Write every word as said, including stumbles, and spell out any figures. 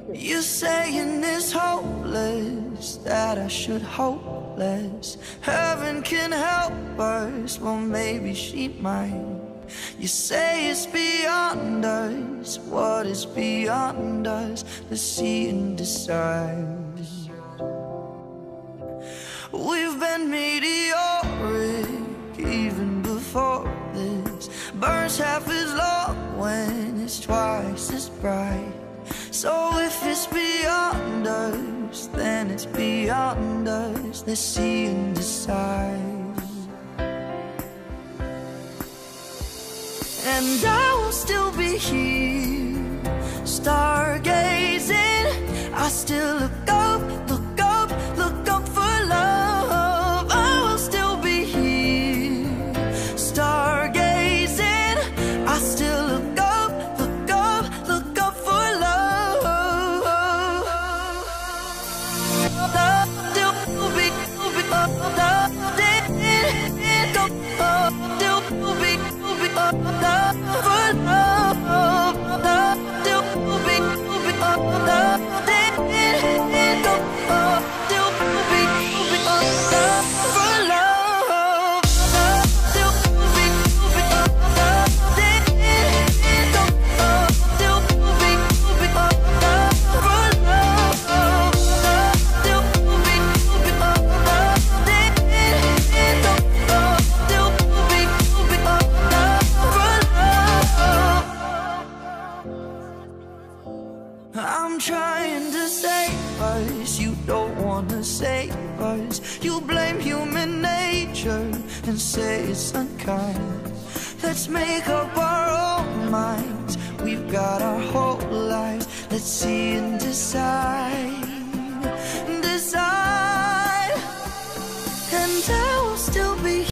You saying it's hopeless, that I should hope less. Heaven can help us, well maybe she might. You say it's beyond us, what is beyond us? Let's see and decide. We've been meteoric even before this. Burns half as long when it's twice as bright. So if it's beyond us, then it's beyond us. Let's see and decide. And I will still be here, stargazing. I still look up, look up, look up for love. I will still be here, stargazing. I still look up, look up, look up for love. Love still be, be up, love didn't go up, still be, be up, love for love. Love still be, be up, love didn't go up, still be, be up, love for love. Love still be, be up, love didn't go up, still be, be up, love for love. Love still be, be up, love didn't go up, still be, be up, love for love. I'm trying to save us, you don't wanna save us. You blame human nature and say it's unkind. Let's make up our own minds, we've got our whole lives. Let's see and decide.